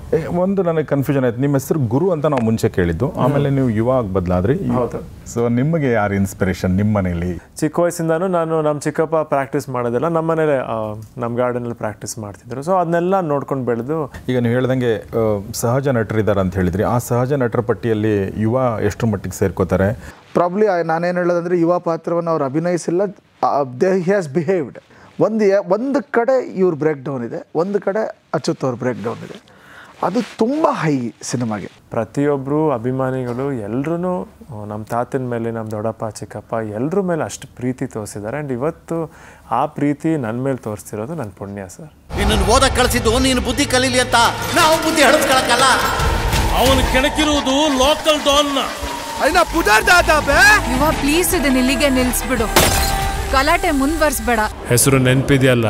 ಒಂದು ನನಗೆ ಕನ್ಫ್ಯೂಷನ್ ಆಯ್ತು, ನಿಮ್ಮ ಹೆಸರು ಗುರು ಅಂತ ನಾವು ಮುಂಚೆ ಕೇಳಿದ್ದು, ಆಮೇಲೆ ನೀವು ಯುವ ಆಗಿ ಬದಲಾದ್ರಿ. ಹೌದು. ಸೊ ನಿಮಗೆ ಯಾರು ಇನ್ಸ್ಪಿರೇಷನ್ ನಿಮ್ಮ ಮನೇಲಿ? ಚಿಕ್ಕ ವಯಸ್ಸಿಂದಾನು ನಾನು ನಮ್ಮ ಚಿಕ್ಕಪ್ಪ ಪ್ರಾಕ್ಟೀಸ್ ಮಾಡೋದೆಲ್ಲ ನಮ್ಮ ಮನೇಲೆ ನಮ್ಮ ಗಾರ್ಡನಲ್ಲಿ ಪ್ರಾಕ್ಟೀಸ್ ಮಾಡ್ತಿದ್ರು. ಸೊ ಅದನ್ನೆಲ್ಲ ನೋಡ್ಕೊಂಡು ಬೆಳೆದು. ಈಗ ನೀವು ಹೇಳ್ದಂಗೆ ಸಹಜ ನಟರಿದ್ದಾರೆ ಅಂತ ಹೇಳಿದ್ರಿ, ಆ ಸಹಜ ನಟರ ಪಟ್ಟಿಯಲ್ಲಿ ಯುವ ಎಷ್ಟು ಮಟ್ಟಿಗೆ ಸೇರ್ಕೋತಾರೆ? ಪ್ರಾಬ್ಲಿ ನಾನೇನು ಹೇಳೋದಂದರೆ ಯುವ ಪಾತ್ರವನ್ನು ಅವ್ರು ಅಭಿನಯಿಸಿಲ್ಲ, ಹಿ ಹ್ಯಾಸ್ ಬಿಹೇವ್ಡ್. ಒಂದು ಕಡೆ ಇವ್ರ ಬ್ರೇಕ್ ಡೌನ್ ಇದೆ, ಒಂದು ಕಡೆ ಅಚ್ಯುತ್ ಅವ್ರ ಬ್ರೇಕ್ ಡೌನ್ ಇದೆ. ಅದು ತುಂಬ ಹೈ ಸಿನಿಮಾಗೆ. ಪ್ರತಿಯೊಬ್ಬರು ಅಭಿಮಾನಿಗಳು ಎಲ್ಲರೂ ನಮ್ಮ ತಾತನ ಮೇಲೆ, ನಮ್ಮ ದೊಡ್ಡಪ್ಪ ಚಿಕ್ಕಪ್ಪ ಎಲ್ಲರ ಮೇಲೆ ಅಷ್ಟು ಪ್ರೀತಿ ತೋರಿಸಿದ್ದಾರೆ. ಆ್ಯಂಡ್ ಇವತ್ತು ಆ ಪ್ರೀತಿ ನನ್ನ ಮೇಲೆ ತೋರಿಸ್ತಿರೋದು ನನ್ನ ಪುಣ್ಯ ಸರ್. ನಿನ್ನನ್ನು ಓದಕ್ಕೆ ಕಳಿಸಿದ್ದು ನೀನು ಬುದ್ಧಿ ಕಲೀಲಿ ಅಂತ, ನಾವು ಬುದ್ಧಿ ಹಡಿಸ್ಕೊಳಕ್ಕಲ್ಲ. ಅವನು ಕೆಣಕಿರುವುದು ಲೋಕಲ್ ಡಾನ್ನ. ಯುವ ಪ್ಲೀಸ್ ಇದನ್ನ ಇಲ್ಲಿಗೆ ನಿಲ್ಲಿಸ್ಬಿಡು, ಗಲಾಟೆ ಮುಂದುವರಿಸ್ಬೇಡ. ಹೆಸರು ನೆನಪಿದೆಯಲ್ಲ.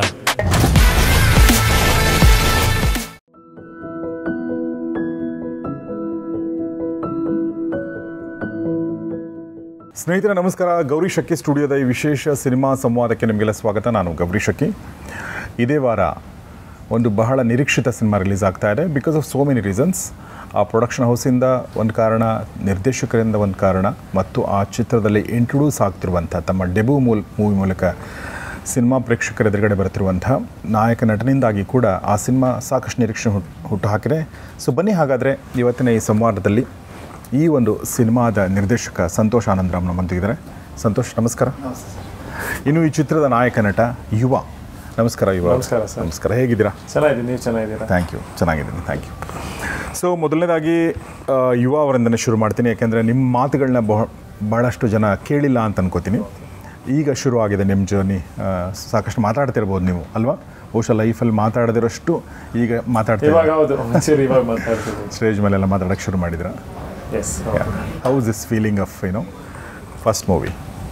ಸ್ನೇಹಿತರೆ ನಮಸ್ಕಾರ. ಗೌರಿ ಶಕ್ಕಿ ಸ್ಟುಡಿಯೋದ ಈ ವಿಶೇಷ ಸಿನಿಮಾ ಸಂವಾದಕ್ಕೆ ನಿಮಗೆಲ್ಲ ಸ್ವಾಗತ. ನಾನು ಗೌರಿ ಶಕ್ಕಿ. ಇದೇ ವಾರ ಒಂದು ಬಹಳ ನಿರೀಕ್ಷಿತ ಸಿನಿಮಾ ರಿಲೀಸ್ ಆಗ್ತಾ ಇದೆ, because of so many reasons. ಆ ಪ್ರೊಡಕ್ಷನ್ ಹೌಸಿಂದ ಒಂದು ಕಾರಣ, ನಿರ್ದೇಶಕರಿಂದ ಒಂದು ಕಾರಣ, ಮತ್ತು ಆ ಚಿತ್ರದಲ್ಲಿ ಇಂಟ್ರೊಡ್ಯೂಸ್ ಆಗ್ತಿರುವಂಥ ತಮ್ಮ ಡೆಬ್ಯೂ ಮೂವಿ ಮೂಲಕ ಸಿನಿಮಾ ಪ್ರೇಕ್ಷಕರ ಎದುರುಗಡೆ ಬರ್ತಿರುವಂಥ ನಾಯಕ ನಟನಿಂದಾಗಿ ಕೂಡ ಆ ಸಿನಿಮಾ ಸಾಕಷ್ಟು ನಿರೀಕ್ಷೆ ಹುಟ್ಟು ಹಾಕಿದೆ. ಸೊ ಬನ್ನಿ ಹಾಗಾದರೆ ಇವತ್ತಿನ ಈ ಸಂವಾದದಲ್ಲಿ ಈ ಒಂದು ಸಿನಿಮಾದ ನಿರ್ದೇಶಕ ಸಂತೋಷ್ ಆನಂದರಾಮ್ ನಮ್ಮೊಂದಿಗಿದ್ದಾರೆ. ಸಂತೋಷ್ ನಮಸ್ಕಾರ. ಇನ್ನು ಈ ಚಿತ್ರದ ನಾಯಕ ನಟ ಯುವ. ನಮಸ್ಕಾರ ಯುವ. ನಮಸ್ಕಾರ ಸರ್. ನಮಸ್ಕಾರ, ಹೇಗಿದ್ದೀರಾ? ಚೆನ್ನಾಗಿದ್ದೀನಿ, ನೀವು ಚೆನ್ನಾಗಿದ್ದೀರಾ? ಥ್ಯಾಂಕ್ ಯು, ಚೆನ್ನಾಗಿದ್ದೀನಿ, ಥ್ಯಾಂಕ್ ಯು. ಸೊ ಮೊದಲನೇದಾಗಿ ಯುವ ಅವರಿಂದನೇ ಶುರು ಮಾಡ್ತೀನಿ, ಯಾಕೆಂದರೆ ನಿಮ್ಮ ಮಾತುಗಳನ್ನ ಭಾಳಷ್ಟು ಜನ ಕೇಳಿಲ್ಲ ಅಂತ ಅನ್ಕೋತೀನಿ. ಈಗ ಶುರು ಆಗಿದೆ ನಿಮ್ಮ ಜರ್ನಿ, ಸಾಕಷ್ಟು ಮಾತಾಡ್ತಿರ್ಬೋದು ನೀವು ಅಲ್ವಾ? ಬಹುಶಃ ಲೈಫಲ್ಲಿ ಮಾತಾಡದಿರೋಷ್ಟು ಈಗ ಮಾತಾಡ್ತೀವಿ. ಸ್ಟೇಜ್ ಮೇಲೆಲ್ಲ ಮಾತಾಡೋಕ್ಕೆ ಶುರು ಮಾಡಿದ್ದೀರಾ? Yes. How is this feeling of first movie?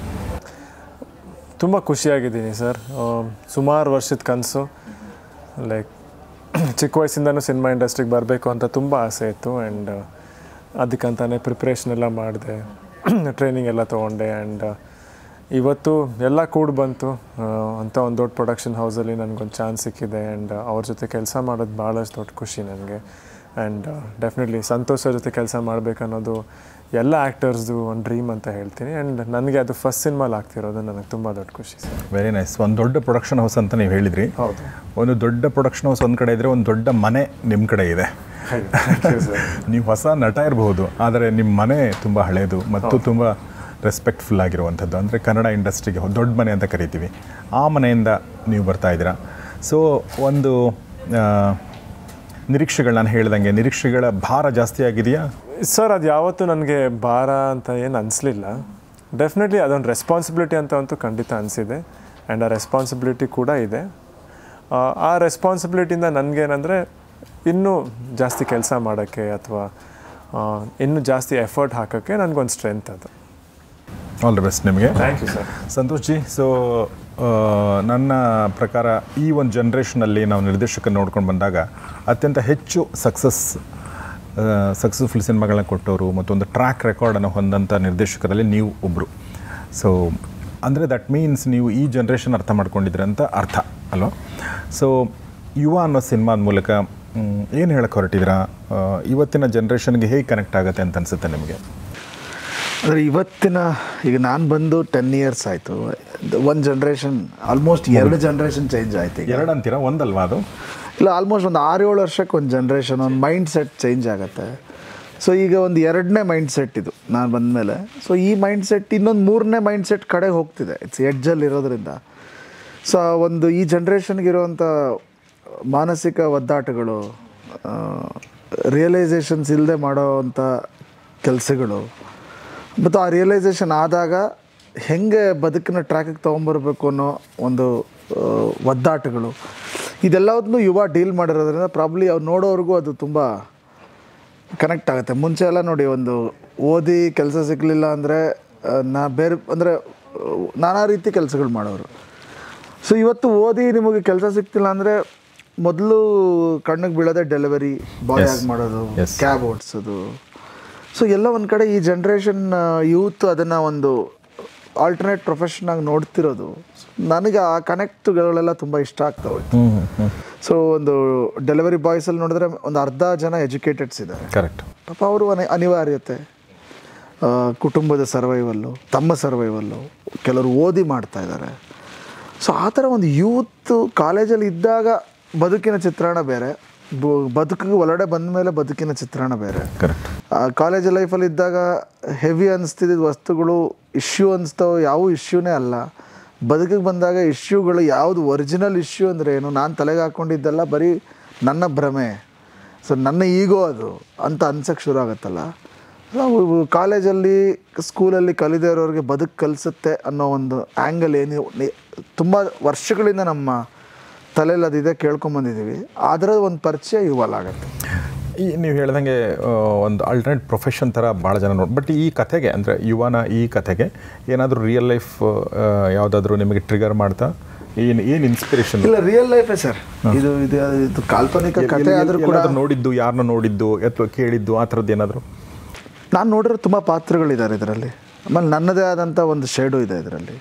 ತುಂಬ ಖುಷಿಯಾಗಿದ್ದೀನಿ ಸರ್. ಸುಮಾರು ವರ್ಷದ ಕನಸು, ಲೈಕ್ ಚಿಕ್ಕ ವಯಸ್ಸಿಂದನೂ ಸಿನಿಮಾ ಇಂಡಸ್ಟ್ರಿಗೆ ಬರಬೇಕು ಅಂತ ತುಂಬ ಆಸೆ ಇತ್ತು. ಆ್ಯಂಡ್ ಅದಕ್ಕಂತಾನೆ ಪ್ರಿಪ್ರೇಷನ್ ಎಲ್ಲ ಮಾಡಿದೆ, ಟ್ರೈನಿಂಗ್ ಎಲ್ಲ ತೊಗೊಂಡೆ. ಆ್ಯಂಡ್ ಇವತ್ತು ಎಲ್ಲ ಕೂಡ ಬಂತು ಅಂತ ಒಂದು ದೊಡ್ಡ ಪ್ರೊಡಕ್ಷನ್ ಹೌಸಲ್ಲಿ ನನಗೊಂದು ಚಾನ್ಸ್ ಸಿಕ್ಕಿದೆ. ಆ್ಯಂಡ್ ಅವ್ರ ಜೊತೆ ಕೆಲಸ ಮಾಡೋದು ಭಾಳಷ್ಟು ದೊಡ್ಡ ಖುಷಿ ನನಗೆ. ಆ್ಯಂಡ್ ಡೆಫಿನೆಟ್ಲಿ ಸಂತೋಷ ಜೊತೆ ಕೆಲಸ ಮಾಡಬೇಕನ್ನೋದು ಎಲ್ಲ ಆ್ಯಕ್ಟರ್ಸ್ದು ಒಂದು ಡ್ರೀಮ್ ಅಂತ ಹೇಳ್ತೀನಿ. ಆ್ಯಂಡ್ ನನಗೆ ಅದು ಫಸ್ಟ್ ಸಿನಿಮಾಲಿ ಆಗ್ತಿರೋದು ನನಗೆ ತುಂಬ ದೊಡ್ಡ ಖುಷಿ ಸರ್. Very nice. ಒಂದು ದೊಡ್ಡ ಪ್ರೊಡಕ್ಷನ್ ಹೌಸ್ ಅಂತ ನೀವು ಹೇಳಿದ್ರಿ. ಹೌದು. ಒಂದು ದೊಡ್ಡ ಪ್ರೊಡಕ್ಷನ್ ಹೌಸ್ ಒಂದು ಕಡೆ ಇದ್ದರೆ, ಒಂದು ದೊಡ್ಡ ಮನೆ ನಿಮ್ಮ ಕಡೆ ಇದೆ. ನೀವು ಹೊಸ ನಟ ಇರಬಹುದು, ಆದರೆ ನಿಮ್ಮ ಮನೆ ತುಂಬ ಹಳೆಯದು ಮತ್ತು ತುಂಬ ರೆಸ್ಪೆಕ್ಟ್ಫುಲ್ ಆಗಿರುವಂಥದ್ದು. ಅಂದರೆ ಕನ್ನಡ ಇಂಡಸ್ಟ್ರಿಗೆ ದೊಡ್ಡ ಮನೆ ಅಂತ ಕರಿತೀವಿ, ಆ ಮನೆಯಿಂದ ನೀವು ಬರ್ತಾ ಇದ್ದೀರಾ. ಸೊ ಒಂದು ನಿರೀಕ್ಷೆಗಳು, ನಾನು ಹೇಳ್ದಂಗೆ ನಿರೀಕ್ಷೆಗಳ ಭಾರ ಜಾಸ್ತಿ ಆಗಿದೆಯಾ ಸರ್? ಅದು ಯಾವತ್ತೂ ನನಗೆ ಭಾರ ಅಂತ ಏನು ಅನಿಸ್ಲಿಲ್ಲ. ಡೆಫಿನೆಟ್ಲಿ ಅದೊಂದು ರೆಸ್ಪಾನ್ಸಿಬಿಲಿಟಿ ಅಂತ ಅಂತೂ ಖಂಡಿತ ಅನಿಸಿದೆ. ಆ್ಯಂಡ್ ಆ ರೆಸ್ಪಾನ್ಸಿಬಿಲಿಟಿ ಕೂಡ ಇದೆ. ಆ ರೆಸ್ಪಾನ್ಸಿಬಿಲಿಟಿಯಿಂದ ನನಗೇನೆಂದರೆ ಇನ್ನೂ ಜಾಸ್ತಿ ಕೆಲಸ ಮಾಡೋಕ್ಕೆ ಅಥವಾ ಇನ್ನೂ ಜಾಸ್ತಿ ಎಫರ್ಟ್ ಹಾಕೋಕ್ಕೆ ನನಗೊಂದು ಸ್ಟ್ರೆಂತ್ ಅದು. ಆಲ್ ದಿ ಬೆಸ್ಟ್ ನಿಮಗೆ. Thank you sir. Santosh ji, so ನನ್ನ ಪ್ರಕಾರ ಈ ಒಂದು ಜನ್ರೇಷನಲ್ಲಿ ನಾವು ನಿರ್ದೇಶಕ ನೋಡ್ಕೊಂಡು ಬಂದಾಗ ಅತ್ಯಂತ ಹೆಚ್ಚು ಸಕ್ಸಸ್ಫುಲ್ ಸಿನಿಮಾಗಳನ್ನ ಕೊಟ್ಟವರು ಮತ್ತು ಒಂದು ಟ್ರ್ಯಾಕ್ ರೆಕಾರ್ಡನ್ನು ಹೊಂದಂಥ ನಿರ್ದೇಶಕರಲ್ಲಿ ನೀವು ಒಬ್ಬರು. ಸೊ ಅಂದರೆ ದಟ್ ಮೀನ್ಸ್ ನೀವು ಈ ಜನ್ರೇಷನ್ ಅರ್ಥ ಮಾಡ್ಕೊಂಡಿದ್ರೆ ಅಂತ ಅರ್ಥ ಅಲ್ವಾ? ಸೊ ಯುವ ಅನ್ನೋ ಸಿನಿಮಾದ ಮೂಲಕ ಏನು ಹೇಳಕ್ಕೆ ಹೊರಟಿದ್ದೀರಾ? ಇವತ್ತಿನ ಜನ್ರೇಷನ್ಗೆ ಹೇಗೆ ಕನೆಕ್ಟ್ ಆಗುತ್ತೆ ಅಂತ ಅನಿಸುತ್ತೆ ನಿಮಗೆ? ಅಂದರೆ ಇವತ್ತಿನ, ಈಗ ನಾನು ಬಂದು 10 years ಆಯಿತು. ಒಂದು ಜನ್ರೇಷನ್, ಆಲ್ಮೋಸ್ಟ್ 2 ಜನ್ರೇಷನ್ ಚೇಂಜ್ ಆಯಿತು. ಈಗ 2 ಅಂತೀರಾ? ಒಂದಲ್ವಾ ಅದು? ಇಲ್ಲ, ಆಲ್ಮೋಸ್ಟ್ ಒಂದು 6-7 ವರ್ಷಕ್ಕೆ ಒಂದು ಜನ್ರೇಷನ್, ಒಂದು ಮೈಂಡ್ ಸೆಟ್ ಚೇಂಜ್ ಆಗುತ್ತೆ. ಸೊ ಈಗ ಒಂದು 2ನೇ ಮೈಂಡ್ ಸೆಟ್ ಇದು ನಾನು ಬಂದಮೇಲೆ. ಸೊ ಈ ಮೈಂಡ್ ಸೆಟ್ ಇನ್ನೊಂದು 3ನೇ ಮೈಂಡ್ ಸೆಟ್ ಕಡೆಗೆ ಹೋಗ್ತಿದೆ. ಇಟ್ಸ್ ಎಡ್ಜಲ್ಲಿ ಇರೋದ್ರಿಂದ. ಸೊ ಒಂದು ಈ ಜನ್ರೇಷನ್ಗಿರುವಂಥ ಮಾನಸಿಕ ಒದ್ದಾಟಗಳು, ರಿಯಲೈಸೇಷನ್ಸ್ ಇಲ್ಲದೆ ಮಾಡೋವಂಥ ಕೆಲಸಗಳು, ಮತ್ತು ಆ ರಿಯಲೈಸೇಷನ್ ಆದಾಗ ಹೆಂಗೆ ಬದುಕನ್ನ ಟ್ರ್ಯಾಕಿಗೆ ತೊಗೊಂಬರ್ಬೇಕು ಅನ್ನೋ ಒಂದು ಒದ್ದಾಟಗಳು, ಇದೆಲ್ಲದನ್ನೂ ಯುವ ಡೀಲ್ ಮಾಡಿರೋದ್ರಿಂದ ಪ್ರಾಬ್ಲಿ ಅವ್ರು ನೋಡೋವ್ರಿಗೂ ಅದು ತುಂಬ ಕನೆಕ್ಟ್ ಆಗುತ್ತೆ. ಮುಂಚೆ ಎಲ್ಲ ನೋಡಿ, ಒಂದು ಓದಿ ಕೆಲಸ ಸಿಗಲಿಲ್ಲ ಅಂದರೆ ಬೇರೆ ಅಂದರೆ ನಾನಾ ರೀತಿ ಕೆಲಸಗಳು ಮಾಡೋರು. ಸೊ ಇವತ್ತು ಓದಿ ನಿಮಗೆ ಕೆಲಸ ಸಿಗ್ತಿಲ್ಲ ಅಂದರೆ ಮೊದಲು ಕಣ್ಣಿಗೆ ಬೀಳೋದೇ ಡೆಲಿವರಿ ಬಾಯ್ ಆಗಿ ಮಾಡೋದು, ಕ್ಯಾಬ್ ಓಡಿಸೋದು. ಸೊ ಎಲ್ಲ ಒಂದು ಕಡೆ ಈ ಜನ್ರೇಷನ್ ಯೂತ್ ಅದನ್ನು ಒಂದು ಆಲ್ಟರ್ನೇಟ್ ಪ್ರೊಫೆಷನ್ನಾಗಿ ನೋಡ್ತಿರೋದು ನನಗೆ ಆ ಕನೆಕ್ಟ್ಗಳೆಲ್ಲ ತುಂಬ ಇಷ್ಟ ಆಗ್ತಾ ಹೋಯ್ತು. ಸೊ ಒಂದು ಡೆಲಿವರಿ ಬಾಯ್ಸಲ್ಲಿ ನೋಡಿದ್ರೆ ಒಂದು ಅರ್ಧ ಜನ ಎಜುಕೇಟೆಡ್ಸ್ ಇದ್ದಾರೆ. ಕರೆಕ್ಟ್. ಪಾಪ ಅವರು ಅನಿವಾರ್ಯತೆ, ಕುಟುಂಬದ ಸರ್ವೈವಲ್ಲು, ತಮ್ಮ ಸರ್ವೈವಲ್ಲು, ಕೆಲವರು ಓದಿ ಮಾಡ್ತಾ ಇದ್ದಾರೆ. ಸೊ ಆ ಥರ ಒಂದು ಯೂತ್ ಕಾಲೇಜಲ್ಲಿ ಇದ್ದಾಗ ಬದುಕಿನ ಚಿತ್ರಣ ಬೇರೆ, ಬದುಕಿಗೆ ಒಳಗಡೆ ಬಂದ ಮೇಲೆ ಬದುಕಿನ ಚಿತ್ರಣ ಬೇರೆ. ಕರೆಕ್ಟ್. ಕಾಲೇಜ್ ಲೈಫಲ್ಲಿ ಇದ್ದಾಗ ಹೆವಿ ಅನಿಸ್ತಿದ್ದ ವಸ್ತುಗಳು ಇಶ್ಯೂ ಅನಿಸ್ತಾವೆ, ಯಾವ ಇಶ್ಯೂನೇ ಅಲ್ಲ. ಬದುಕಿಗೆ ಬಂದಾಗ ಇಶ್ಯೂಗಳು ಯಾವುದು ಒರಿಜಿನಲ್ ಇಶ್ಯೂ ಅಂದರೆ ಏನು, ನಾನು ತಲೆಗೆ ಹಾಕ್ಕೊಂಡಿದ್ದೆಲ್ಲ ಬರೀ ನನ್ನ ಭ್ರಮೆ, ಸೊ ನನ್ನ ಈಗೋ ಅದು ಅಂತ ಅನ್ಸೋಕ್ಕೆ ಶುರು ಆಗುತ್ತಲ್ಲ. ಕಾಲೇಜಲ್ಲಿ ಸ್ಕೂಲಲ್ಲಿ ಕಲಿದೇ ಇರೋರಿಗೆ ಬದುಕು ಕಲಿಸುತ್ತೆ ಅನ್ನೋ ಒಂದು ಆ್ಯಂಗಲ್ ಏನು ತುಂಬ ವರ್ಷಗಳಿಂದ ನಮ್ಮ ತಲೆಯಲ್ಲಿ ಅದಿದೆ, ಕೇಳ್ಕೊಂಬಂದಿದ್ದೀವಿ. ಅದರ ಒಂದು ಪರಿಚಯ ಇವಾಗತ್ತೆ. ಈ ನೀವು ಹೇಳ್ದಂಗೆ ಒಂದು ಆಲ್ಟರ್ನೇಟ್ ಪ್ರೊಫೆಷನ್ ಥರ ಭಾಳ ಜನ ನೋಡಿ. ಬಟ್ ಈ ಕಥೆಗೆ ಅಂದರೆ ಯುವನ ಈ ಕಥೆಗೆ ಏನಾದರೂ ರಿಯಲ್ ಲೈಫ್ ಯಾವುದಾದ್ರೂ ನಿಮಗೆ ಟ್ರಿಗರ್ ಮಾಡ್ತಾ ಏನು ಇನ್ಸ್ಪಿರೇಷನ್? ಇಲ್ಲ, ರಿಯಲ್ ಲೈಫೇ ಸರ್. ಇದು ಕಾಲ್ಪನಿಕ ಕಥೆ ಆದರೂ ಕೂಡ ನೋಡಿದ್ದು, ಯಾರನ್ನ ನೋಡಿದ್ದು ಅಥವಾ ಕೇಳಿದ್ದು ಆ ಥರದ್ದು ಏನಾದರೂ? ನಾನು ನೋಡಿರೋ ತುಂಬ ಪಾತ್ರಗಳಿದ್ದಾರೆ ಇದರಲ್ಲಿ. ಆಮೇಲೆ ನನ್ನದೇ ಆದಂಥ ಒಂದು ಶೇಡು ಇದೆ ಇದರಲ್ಲಿ.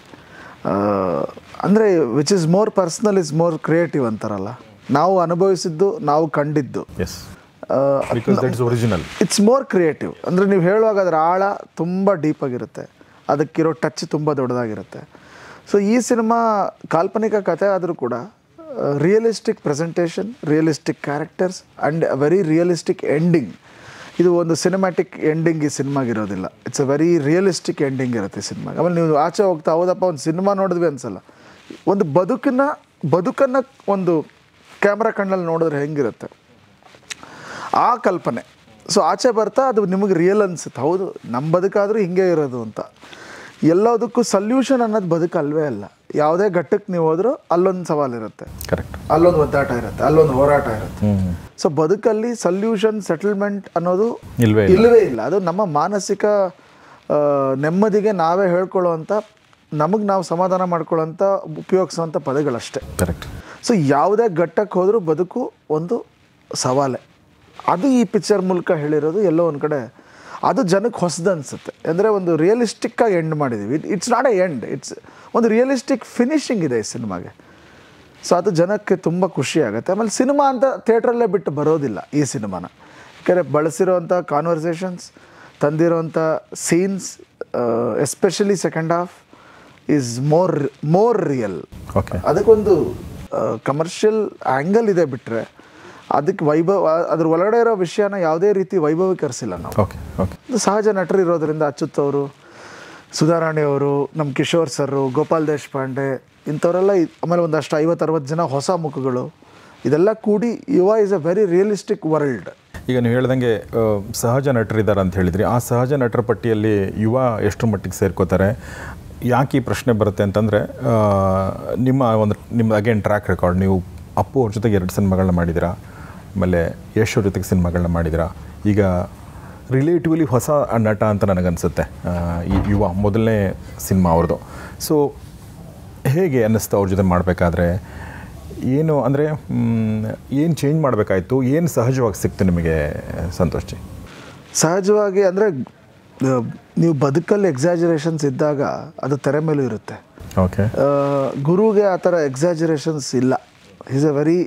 ಅಂದರೆ which is more personal is more creative ಅಂತಾರಲ್ಲ, ನಾವು ಅನುಭವಿಸಿದ್ದು, ನಾವು ಕಂಡಿದ್ದು. Yes, because that is original. It's more creative. ಅಂದರೆ ನೀವು ಹೇಳುವಾಗ ಅದರ ಆಳ ತುಂಬ ಡೀಪಾಗಿರುತ್ತೆ, ಅದಕ್ಕಿರೋ ಟಚ್ ತುಂಬ ದೊಡ್ಡದಾಗಿರುತ್ತೆ. ಸೊ ಈ ಸಿನಿಮಾ ಕಾಲ್ಪನಿಕ ಕಥೆ ಆದರೂ ಕೂಡ realistic presentation, realistic characters and very realistic ending. ಇದು ಒಂದು ಸಿನಿಮ್ಯಾಟಿಕ್ ಎಂಡಿಂಗ್ ಈ ಸಿನಿಮಾಗಿರೋದಿಲ್ಲ. It's a very realistic ending ಇರುತ್ತೆ ಈ ಸಿನಿಮಾಗೆ. ಆಮೇಲೆ ನೀವು ಆಚೆ ಹೋಗ್ತಾ ಹೌದಪ್ಪ ಒಂದು ಸಿನಿಮಾ ನೋಡಿದ್ವಿ ಅನ್ಸಲ್ಲ, ಒಂದು ಬದುಕನ್ನು ಒಂದು ಕ್ಯಾಮ್ರಾ ಕಣ್ಣಲ್ಲಿ ನೋಡಿದ್ರೆ ಹೆಂಗಿರುತ್ತೆ ಆ ಕಲ್ಪನೆ. ಸೊ ಆಚೆ ಬರ್ತಾ ಅದು ನಿಮಗೆ ರಿಯಲ್ ಅನಿಸುತ್ತೆ, ಹೌದು ನಮ್ಮ ಬದುಕಾದರೂ ಹಿಂಗೆ ಇರೋದು ಅಂತ. ಎಲ್ಲದಕ್ಕೂ ಸಲ್ಯೂಷನ್ ಅನ್ನೋದು ಬದುಕು ಅಲ್ವೇ ಅಲ್ಲ. ಯಾವುದೇ ಘಟ್ಟಕ್ಕೆ ನೀವು ಹೋದರೂ ಅಲ್ಲೊಂದು ಸವಾಲಿರುತ್ತೆ, ಕರೆಕ್ಟ್, ಅಲ್ಲೊಂದು ಒದ್ದಾಟ ಇರುತ್ತೆ, ಅಲ್ಲೊಂದು ಹೋರಾಟ ಇರುತ್ತೆ. ಸೊ ಬದುಕಲ್ಲಿ ಸಲ್ಯೂಷನ್, ಸೆಟಲ್ಮೆಂಟ್ ಅನ್ನೋದು ಇಲ್ಲವೇ ಇಲ್ಲ. ಅದು ನಮ್ಮ ಮಾನಸಿಕ ನೆಮ್ಮದಿಗೆ ನಾವೇ ಹೇಳ್ಕೊಳ್ಳೋವಂಥ, ನಮಗೆ ನಾವು ಸಮಾಧಾನ ಮಾಡ್ಕೊಳ್ಳೋಂಥ ಉಪಯೋಗಿಸೋವಂಥ ಪದಗಳಷ್ಟೇ. ಕರೆಕ್ಟ್. ಸೊ ಯಾವುದೇ ಘಟ್ಟಕ್ಕೆ ಹೋದರೂ ಬದುಕು ಒಂದು ಸವಾಲೆ. ಅದು ಈ ಪಿಕ್ಚರ್ ಮೂಲಕ ಹೇಳಿರೋದು ಎಲ್ಲೋ ಒಂದು ಕಡೆ ಅದು ಜನಕ್ಕೆ ಹೊಸದು ಅನಿಸುತ್ತೆ. ಅಂದರೆ ಒಂದು ರಿಯಲಿಸ್ಟಿಕ್ಕಾಗಿ ಎಂಡ್ ಮಾಡಿದ್ದೀವಿ. It's not a end, it's ಒಂದು ರಿಯಲಿಸ್ಟಿಕ್ ಫಿನಿಶಿಂಗ್ ಇದೆ ಈ ಸಿನಿಮಾಗೆ. ಸೊ ಅದು ಜನಕ್ಕೆ ತುಂಬ ಖುಷಿ ಆಗುತ್ತೆ. ಆಮೇಲೆ ಸಿನಿಮಾ ಅಂತ ಥಿಯೇಟ್ರಲ್ಲೇ ಬಿಟ್ಟು ಬರೋದಿಲ್ಲ ಈ ಸಿನಿಮಾನ. ಯಾಕಂದರೆ ಬಳಸಿರೋವಂಥ ಕಾನ್ವರ್ಸೇಷನ್ಸ್, ತಂದಿರೋವಂಥ scenes, especially second half is more real. Okay, ಅದಕ್ಕೊಂದು ಕಮರ್ಷಿಯಲ್ ಆ್ಯಂಗಲ್ ಇದೆ ಬಿಟ್ಟರೆ ಅದಕ್ಕೆ ಅದ್ರ ಒಳಗಡೆ ಇರೋ ವಿಷಯನ ಯಾವುದೇ ರೀತಿ ವೈಭವೀಕರಿಸಿಲ್ಲ ನಾವು. Okay okay. ಸಹಜ ನಟರು ಇರೋದರಿಂದ ಅಚ್ಯುತ್ ಅವರು, ಸುಧಾರಾಣಿ ಅವರು, ನಮ್ಮ ಕಿಶೋರ್ ಸರ್, ಗೋಪಾಲ್ ದೇಶಪಾಂಡೆ ಇಂಥವರೆಲ್ಲ, ಆಮೇಲೆ ಒಂದಷ್ಟು 50-60 ಜನ ಹೊಸ ಮುಖಗಳು, ಇದೆಲ್ಲ ಕೂಡಿ Yuva is a very realistic world. ಈಗ ನೀವು ಹೇಳ್ದಂಗೆ ಸಹಜ ನಟರಿದ್ದಾರೆ ಅಂತ ಹೇಳಿದ್ರಿ. ಆ ಸಹಜ ನಟರ ಪಟ್ಟಿಯಲ್ಲಿ ಯುವ ಎಷ್ಟು ಮಟ್ಟಿಗೆ ಸೇರ್ಕೋತಾರೆ? ಯಾಕೆ ಈ ಪ್ರಶ್ನೆ ಬರುತ್ತೆ ಅಂತಂದರೆ, ನಿಮ್ಮ ಅಗೇನ್ ಟ್ರ್ಯಾಕ್ ರೆಕಾರ್ಡ್, ನೀವು ಅಪ್ಪು ಅವ್ರ ಜೊತೆಗೆ 2 ಸಿನಿಮಾಗಳನ್ನ ಮಾಡಿದ್ದೀರಾ, ಆಮೇಲೆ ಯಶ್ ಅವ್ರ ಜೊತೆಗೆ ಸಿನಿಮಾಗಳನ್ನ ಮಾಡಿದ್ದೀರಾ. ಈಗ ರಿಲೇಟಿವ್ಲಿ ಹೊಸ ನಟ ಅಂತ ನನಗನ್ಸುತ್ತೆ ಈ ಯುವ, ಮೊದಲನೇ ಸಿನಿಮಾ ಅವ್ರದ್ದು. ಸೊ ಹೇಗೆ ಅನ್ನಿಸ್ತು ಅವ್ರ ಜೊತೆ ಮಾಡಬೇಕಾದ್ರೆ? ಏನು ಅಂದರೆ ಏನು ಚೇಂಜ್ ಮಾಡಬೇಕಾಯ್ತು? ಏನು ಸಹಜವಾಗಿ ಸಿಕ್ತು ನಿಮಗೆ ಸಂತೋಷ್ ಜಿ? ಸಹಜವಾಗಿ ಅಂದರೆ ನೀವು ಬದುಕಲ್ಲಿ ಎಕ್ಸಾಜರೇಷನ್ಸ್ ಇದ್ದಾಗ ಅದು ತೆರೆ ಮೇಲೂ ಇರುತ್ತೆ. ಓಕೆ. ಗುರುಗೆ ಆ ಥರ ಎಕ್ಸಾಜರೇಷನ್ಸ್ ಇಲ್ಲ. Is a very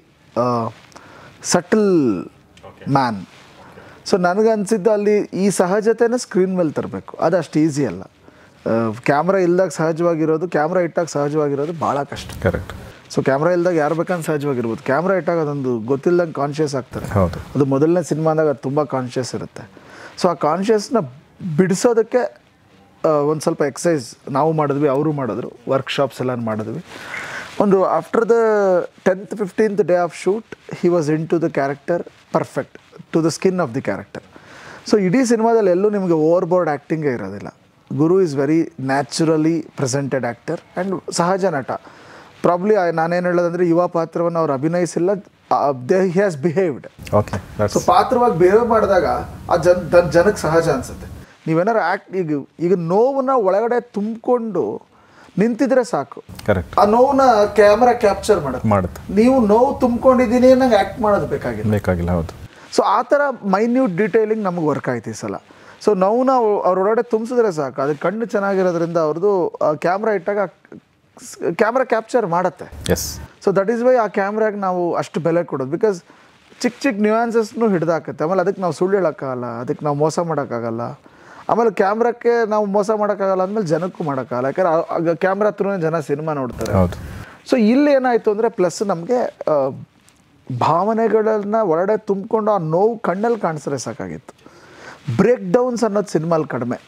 subtle man. So ನನಗನ್ಸಿದ್ದು ಅಲ್ಲಿ ಈ ಸಹಜತೆನ ಸ್ಕ್ರೀನ್ ಮೇಲೆ ತರಬೇಕು. ಅದು ಅಷ್ಟು ಈಸಿ ಅಲ್ಲ. ಕ್ಯಾಮ್ರಾ ಇಲ್ದಾಗ ಸಹಜವಾಗಿರೋದು, ಕ್ಯಾಮ್ರಾ ಇಟ್ಟಾಗ ಸಹಜವಾಗಿರೋದು ಭಾಳ ಕಷ್ಟ. ಕರೆಕ್ಟ್. ಸೊ ಕ್ಯಾಮ್ರಾ ಇಲ್ದಾಗ ಯಾರು ಬೇಕಂತ ಸಹಜವಾಗಿರ್ಬೋದು, ಕ್ಯಾಮ್ರಾ ಇಟ್ಟಾಗ ಅದೊಂದು ಗೊತ್ತಿಲ್ಲದಂಗೆ ಕಾನ್ಷಿಯಸ್ ಆಗ್ತಾರೆ. ಹೌದು. ಅದು ಮೊದಲನೇ ಸಿನಿಮಾದಾಗ ಅದು ತುಂಬ ಕಾನ್ಷಿಯಸ್ ಇರುತ್ತೆ. ಸೊ ಆ ಕಾನ್ಷಿಯಸ್ನ ಬಿಡಿಸೋದಕ್ಕೆ ಒಂದು ಸ್ವಲ್ಪ ಎಕ್ಸಸೈಸ್ ನಾವು ಮಾಡಿದ್ವಿ, ಅವರು ಮಾಡಿದ್ರು, ವರ್ಕ್ಶಾಪ್ಸ್ ಎಲ್ಲ ಮಾಡಿದ್ವಿ. ಒಂದು after the 10th 15th day of shoot he was into the character perfect, to the skin of the character. So ಇಡೀ ಸಿನಿಮಾದಲ್ಲಿ ಎಲ್ಲೂ ನಿಮಗೆ ಓವರ್ ಬೋರ್ಡ್ ಆ್ಯಕ್ಟಿಂಗೇ ಇರೋದಿಲ್ಲ. Guru is very naturally presented actor and ಸಹಜ ನಟ. ಪ್ರಾಬ್ಲಿ ನಾನೇನು ಹೇಳೋದಂದರೆ ಯುವ ಪಾತ್ರವನ್ನು ಅವ್ರು ಅಭಿನಯಿಸಿಲ್ಲ, he has behaved. Okay. So ಪಾತ್ರವಾಗಿ ಬಿಹೇವ್ ಮಾಡಿದಾಗ ಆ ಜನಕ್ಕೆ ಸಹಜ ಅನಿಸುತ್ತೆ. ನೀವೇನಾರು ಈಗ ನೋವನ್ನ ಒಳಗಡೆ ತುಂಬಿಕೊಂಡು ನಿಂತಿದ್ರೆ ಸಾಕು, ಕರೆಕ್ಟ್, ಆ ನೋವನ್ನ ಕ್ಯಾಮ್ರಾ ಕ್ಯಾಪ್ಚರ್ ಮಾಡುತ್ತೆ. ನೀವು ನೋವು ತುಂಬ್ಕೊಂಡಿದ್ದೀನಿ ನಂಗೆ ಆ್ಯಕ್ಟ್ ಮಾಡೋದು ಬೇಕಾಗಿಲ್ಲ. ಹೌದು. ಸೊ ಆ ಥರ ಮೈನ್ಯೂಟ್ ಡೀಟೇಲಿಂಗ್ ನಮಗೆ ವರ್ಕ್ ಆಯ್ತು ಈ ಸಲ. ಸೊ ನಾವು ಅವ್ರೊಳಗಡೆ ತುಂಬಿಸಿದ್ರೆ ಸಾಕು, ಅದಕ್ಕೆ ಕಣ್ಣು ಚೆನ್ನಾಗಿರೋದ್ರಿಂದ ಅವ್ರದ್ದು ಕ್ಯಾಮ್ರಾ ಇಟ್ಟಾಗ ಕ್ಯಾಮ್ರಾ ಕ್ಯಾಪ್ಚರ್ ಮಾಡುತ್ತೆ. Yes. So that is why ಆ ಕ್ಯಾಮ್ರಾಗೆ ನಾವು ಅಷ್ಟು ಬೆಲೆ ಕೊಡೋದು. ಬಿಕಾಸ್ ಚಿಕ್ಕ ನ್ಯೂಯಾನ್ಸಸ್ನು ಹಿಡ್ದಾಕತ್ತೆ. ಆಮೇಲೆ ಅದಕ್ಕೆ ನಾವು ಸುಳ್ಳು ಹೇಳೋಕ್ಕಾಗಲ್ಲ, ಅದಕ್ಕೆ ನಾವು ಮೋಸ ಮಾಡೋಕ್ಕಾಗಲ್ಲ. ಆಮೇಲೆ ಕ್ಯಾಮ್ರಾಕ್ಕೆ ನಾವು ಮೋಸ ಮಾಡೋಕ್ಕಾಗಲ್ಲ ಅಂದಮೇಲೆ ಜನಕ್ಕೂ ಮಾಡೋಕ್ಕಾಗಲ್ಲ, ಯಾಕಂದ್ರೆ ಕ್ಯಾಮ್ರಾ ಹತ್ರನೇ ಜನ ಸಿನಿಮಾ ನೋಡ್ತಾರೆ. ಹೌದು. ಸೊ ಇಲ್ಲಿ ಏನಾಯಿತು ಅಂದರೆ ಪ್ಲಸ್ ನಮಗೆ ಭಾವನೆಗಳನ್ನ ಒಳಗಡೆ ತುಂಬಿಕೊಂಡು ಆ ನೋವು ಕಣ್ಣಲ್ಲಿ ಕಾಣಿಸಿದ್ರೆ ಸಾಕಾಗಿತ್ತು. ಬ್ರೇಕ್ ಡೌನ್ಸ್ ಅನ್ನೋದು ಸಿನಿಮಾಲಿ ಕಡಿಮೆ.